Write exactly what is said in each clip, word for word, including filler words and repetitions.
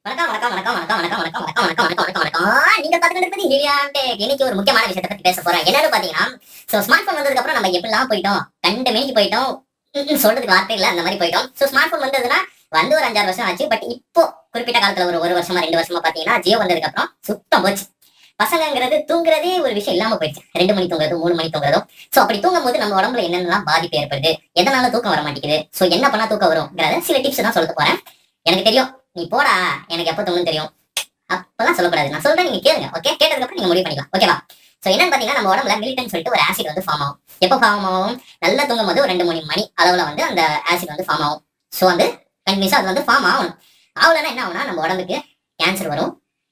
வணக்கம் வணக்கம் வணக்கம் வணக்கம் வணக்கம் வணக்கம் வணக்கம் வணக்கம் வணக்கம் வணக்கம் வணக்கம் நீங்க பாத்துக்கிட்டு ஹிலியா டெக். இன்னைக்கு ஒரு முக்கியமான விஷயத்தை பத்தி பேச போறேன். என்னன்னு பாத்தீங்கன்னா, சோ ஸ்மார்ட் போன் வந்ததுக்கு அப்புறம் நம்ம எப்படிலாம் போயிட்டோம், கண்ட மேனிக்கு போயிட்டோம். ம், சொல்றதுக்கு வார்த்தை இல்ல, அந்த மாதிரி போயிட்டோம். சோ ஸ்மார்ட் போன் வந்ததுன்னா வந்து ஒரு அஞ்சாறு வருஷம் ஆச்சு. பட் இப்போ குறிப்பிட்ட காலத்துல ஒரு ஒரு வருஷமா ரெண்டு வருஷமா பாத்தீங்கன்னா ஜியோ வந்ததுக்கு அப்புறம் சுத்தம் போச்சு. பசங்கங்கிறது தூங்குறதே ஒரு விஷயம் இல்லாம போயிடுச்சு. ரெண்டு மணி தூங்குறதும் மூணு மணி தூங்குறதும். சோ அப்படி தூங்கும் போது நம்ம உடம்புல என்னென்னலாம் பாதிப்பு ஏற்படுது, எதனால தூக்கம் வர மாட்டேங்குது, சோ என்ன பண்ணா தூக்கம் வரும்ங்கிறத சில டிப்ஸ் தான் சொல்ல போறேன். எனக்கு தெரியும், நீ போடா எனக்கு எப்ப தூங்கணும் தெரியும் அப்பெல்லாம் சொல்லக்கூடாது. நான் சொல்றேன், நீங்க கேளுங்க. ஓகே, கேட்டதுக்கு அப்புறம் நீங்க முடிவு பண்ணிக்கலாம். ஓகேவா? சோ என்னன்னு பாத்தீங்கன்னா, நம்ம உடம்புல மிலிட்டன் சொல்லிட்டு ஒரு ஆசிட் வந்து ஃபார்ம் ஆகும். எப்போ ஃபார்ம் ஆகும்? நல்லா தூங்கும் போது ஒரு ரெண்டு மணி மணி அளவுல வந்து அந்த ஆசிட் வந்து ஃபார்ம் ஆகும். சோ வந்து கண்டினியூஸா அது வந்து ஃபார்ம் ஆகணும். ஆகலன்னா என்ன ஆகும்னா, நம்ம உடம்புக்கு கேன்சர் வரும்,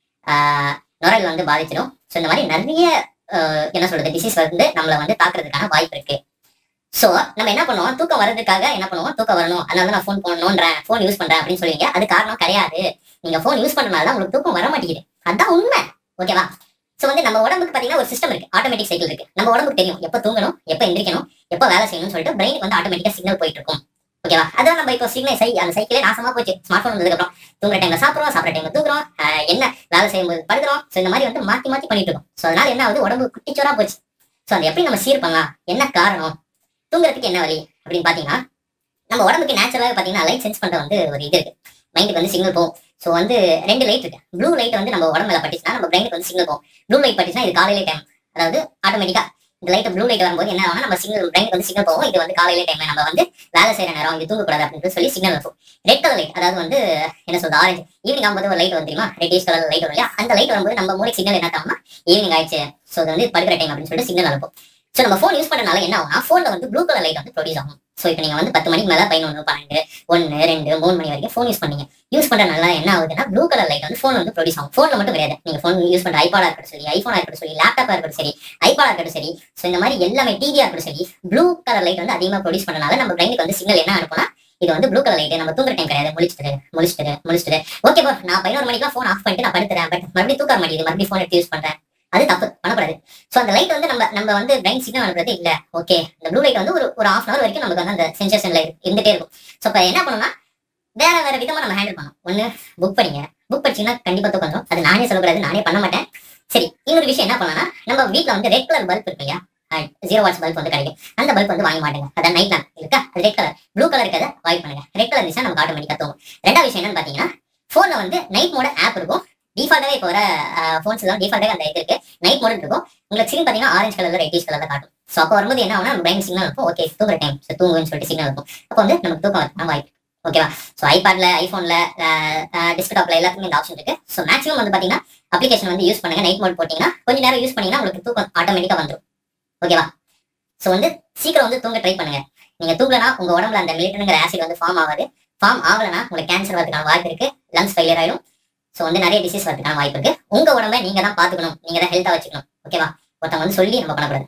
ஆஹ் நுரையீரல் வந்து பாதிச்சிடும். ஸோ இந்த மாதிரி நிறைய ஆஹ் என்ன சொல்றது டிசீஸ் வந்து நம்மளை வந்து தாக்குறதுக்கான வாய்ப்பு இருக்கு. சோ நம்ம என்ன பண்ணுவோம், தூக்கம் வர்றதுக்காக என்ன பண்ணுவோம், தூக்கம் வரணும் அதனால நான் ஃபோன் பண்ணணும்ன்றேன், ஃபோன் யூஸ் பண்றேன் அப்படின்னு சொல்லுவீங்க. அது காரணம் கிடையாது. நீங்க ஃபோன் யூஸ் பண்றதுனால தான் உங்களுக்கு தூக்கம் வர மாட்டேங்குது. அதான் உண்மை. ஓகேவா? சோ வந்து நம்ம உடம்புக்கு பாத்தீங்கன்னா ஒரு சிஸ்டம் இருக்கு, ஆட்டோமேட்டிக் சைக்கிள் இருக்கு. நம்ம உடம்புக்கு தெரியும் எப்ப தூங்கணும், எப்ப எந்திரிக்கணும், எப்ப வேலை செய்யணும்னு சொல்லிட்டு பிரெயினுக்கு வந்து ஆட்டோமேட்டிக்கா சிக்னல் போயிட்டு இருக்கும். ஓகேவா? அதான் நம்ம இப்போ சிக்னல் சை அந்த சைக்கிளே நாசமா போச்சு. ஸ்மார்ட் போன் வந்ததுக்கு அப்புறம் தூங்குற டைம்ல சாப்பிடுறோம், சாப்பிட்ற டைம்ல தூங்குறோம், ஆஹ் என்ன வேலை செய்யும்போது படுக்கிறோம். சோ இந்த மாதிரி வந்து மாத்தி மாத்தி பண்ணிட்டு இருக்கோம். சோ அதனால என்ன ஆகுது, உடம்பு குட்டிச்சோரா போச்சு. சோ அதை எப்படி நம்ம சீர் பண்ணலாம், என்ன காரணம், தூங்குறதுக்கு என்ன வழி அப்படின்னு பாத்தீங்கன்னா, நம்ம உடம்புக்கு நேச்சுரலாக பாத்தீங்கன்னா லைட் சென்ஸ் பண்ற வந்து ஒரு இது இருக்கு. மைண்டுக்கு வந்து சிக்னல் போகும். ஸோ வந்து ரெண்டு லைட் இருக்கு. ப்ளூ லைட் வந்து நம்ம உடம்புல பட்டுச்சுன்னா நம்ம பிரெயினுக்கு வந்து சிக்னல் போகும். ப்ளூ லைட் பட்டுச்சுன்னா இது காலையில டைம், அதாவது ஆட்டோமேட்டிக்கா இந்த லைட் ப்ளூ லைட் வரும்போது என்ன ஆகும், நம்ம சிக்னல் பிரெயினுக்கு வந்து சிக்னல் போகும். இது வந்து காலையில டைம், நம்ம வந்து வேலை செய்யற நேரம், இது தூங்கக்கூடாது அப்படின்னு சொல்லி சிக்னல் இருக்கும். ரெட் கலர் லைட், அதாவது வந்து என்ன சொல்றது, ஆரஞ்சு ஈவினிங் ஆகும்போது ஒரு லைட் வந்துருமா, ரெட்டிஷ் கலர் லைட் வரும் இல்லையா, அந்த லைட் வரும்போது நம்ம மூளை சிக்னல் என்ன ஆகும்னா ஈவினிங் ஆயிடுச்சு, ஸோ அது வந்து படுக்கிற டைம் அப்படின்னு சொல்லிட்டு சிக்னல் அனுப்பும். ஸோ நம்ம ஃபோன் யூஸ் பண்றதுனால என்ன ஆகும்னா, ஃபோன்ல வந்து ப்ளூ கலர் லைட் வந்து ப்ரொடியூஸ் ஆகும். ஸோ இப்போ நீங்க வந்து பத்து மணிக்கு மேல பதினொன்று பன்னெண்டு ஒன்னு ரெண்டு மூணு மணி வரைக்கும் ஃபோன் யூஸ் பண்ணீங்க. யூஸ் பண்றதுனால என்ன ஆகுதுன்னா, ப்ளூ கலர் லைட் வந்து ஃபோன் வந்து ப்ரொடியூஸ் ஆகும். ஃபோன்ல மட்டும் கிடையாது, நீங்க ஃபோன் யூஸ் பண்ற ஐபாடா இருக்கட்டும் சரி, ஐபோனா இருக்கட்டும் சரி, லேப்டாப்பா இருக்கட்டும் சரி, ஐபாடா இருக்கட்டும் சரி, ஸோ இந்த மாதிரி எல்லாமே டிவியா இருக்கட்டும் சரி, ப்ளூ கலர் லைட் வந்து அதிகமா ப்ரொடியூஸ் பண்ணனால நம்ம பிரெயினுக்கு வந்து சிக்னல் என்ன அனுப்புனா, இது வந்து ப்ளூ கலர் லைட், நம்ம தூங்குற டைம் கிடையாது, முழிச்சிட்டு முழிச்சிட்டு முழிச்சிட்டு ஓகே போ நான் பதினோரு மணிக்கு ஃபோன் ஆஃப் பண்ணிட்டு நான் படுத்துறேன், பட் மறுபடியும் தூக்க மாட்டேங்குது, மறுபடியும் ஃபோன் எடுத்து யூஸ் பண்றேன். அது தப்பு, பண்ணக்கூடாது. சோ அந்த லைட் வந்து நம்ம நம்ம வந்து பிரெயின் சிக்னல் அனுப்புறது இல்ல. ஓகே, இந்த ப்ளூ லைட் வந்து ஒரு ஒரு ஹாஃப் அன் அவர் வரைக்கும் நமக்கு வந்து அந்த சென்சேஷன்ல இருந்துட்டே இருக்கும். சோ இப்ப என்ன பண்ணணும்னா, வேற வேற விதமா நம்ம ஹேண்டில் பண்ணணும். ஒண்ணு புக் படிங்க. புக் படிச்சீங்கன்னா கண்டிப்பா தூக்கம் வந்துடும். அது நானே சொல்லக்கூடாது, நானே பண்ண மாட்டேன். சரி, இன்னொரு விஷயம் என்ன பண்ணலாம்னா, நம்ம வீட்டுல வந்து ரெட் கலர் பல்ப் இருக்கு இல்லையா, ஜீரோ வாட்ஸ் பல்ப் வந்து கிடைக்கும். அந்த பல்ப் வந்து வாங்க மாட்டேங்க. அதான் நைட் லேம்ப் இருக்கா, அது ரெட் கலர். ப்ளூ கலர் இருக்கிறத அவாய்ட் பண்ணுங்க. ரெட் கலர் இருந்துச்சா நமக்கு ஆட்டோமேட்டிக்கா தூங்கும். ரெண்டாவது விஷயம் என்னன்னு பாத்தீங்கன்னா, போன்ல வந்து நைட் மோட ஆப் இருக்கும். டிஃபால்ட்டாவே இப்போ வர போன்ஸ் எல்லாம் டிஃபால்ட்டாவே அந்த இது இருக்கு, நைட் மோட் இருக்கும். உங்களுக்கு ஸ்கிரீன் பாத்தீங்கன்னா ஆரஞ்சு கலர்ல ரெட்டிஷ் கலர்ல காட்டும். சோ அப்போ வரும்போது என்ன ஆகும்னா, நம்ம பிரெயின் சிக்னல் இருக்கும், ஓகே தூங்குற டைம், சோ தூங்குன்னு சொல்லிட்டு சிக்னல் இருக்கும். அப்போ வந்து நமக்கு தூக்கம் வரலாம் வாய்ப்பு. ஓகேவா? சோ ஐபேட்ல, ஐபோன்ல, டெஸ்க்டாப்ல எல்லாத்துக்குமே இந்த ஆப்ஷன் இருக்கு. சோ மேக்ஸிமம் வந்து பாத்தீங்கன்னா அப்ளிகேஷன் வந்து யூஸ் பண்ணுங்க. நைட் மோட் போட்டீங்கன்னா கொஞ்ச நேரம் யூஸ் பண்ணீங்கன்னா உங்களுக்கு தூக்கம் ஆட்டோமேட்டிக்கா வந்துடும். ஓகேவா? சோ வந்து சீக்கிரம் வந்து தூங்க ட்ரை பண்ணுங்க. நீங்க தூங்கலனா உங்க உடம்புல அந்த மிலிட்டன்ங்கிற ஆசிட் வந்து ஃபார்ம் ஆகாது. ஃபார்ம் ஆகலனா உங்களுக்கு கேன்சர் வரதுக்கான வாய்ப்பு இருக்கு, லங்ஸ் ஃபெயிலியர் ஆயிடும். சோ வந்து நிறைய டிசீஸ் வரதுக்கான வாய்ப்பு இருக்கு. உங்க உடம்பை நீங்க தான் பாத்துக்கணும், நீங்க தான் ஹெல்த்தா வச்சுக்கணும். ஓகேவா? ஒருத்தவங்க வந்து சொல்லி நம்ம பண்ணக்கூடாது.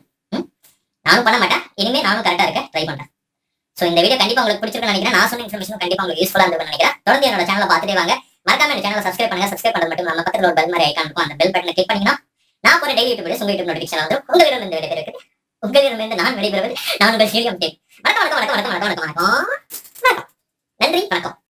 நானும் பண்ண மாட்டேன், இனிமே நானும் கரெக்டா இருக்க ட்ரை பண்றேன். சோ இந்த வீடியோ கண்டிப்பா உங்களுக்கு பிடிச்சிருக்குன்னு நினைக்கிறேன். நான் சொன்ன இன்ஃபர்மேஷன் கண்டிப்பா உங்களுக்கு யூஸ்ஃபுல்லா இருந்திருக்கும்னு நினைக்கிறேன். தொடர்ந்து என்னோட சேனலை பார்த்துட்டே வாங்க. மறக்காம இந்த சேனலை சப்ஸ்கிரைப் பண்ணுங்க. சப்ஸ்கிரைப் பண்ணது மட்டும் நம்ம பக்கத்துல ஒரு பெல் மாதிரி ஐகான் இருக்கும், அந்த பெல் பட்டனை கிளிக் பண்ணீங்கன்னா நான் போற டெய்லி யூடியூப் வீடியோஸ் உங்க யூடியூப் நோட்டிஃபிகேஷன் வந்து உங்களிடம் இருந்து விடைபெறுகிறது. உங்களிடமிருந்து நான் விடைபெறுவது நான் உங்கள் ஹீலியம் டெக். வணக்கம் வணக்கம் வணக்கம் வணக்கம் வணக்கம் வணக்கம் வணக்கம். நன்றி, வணக்கம்.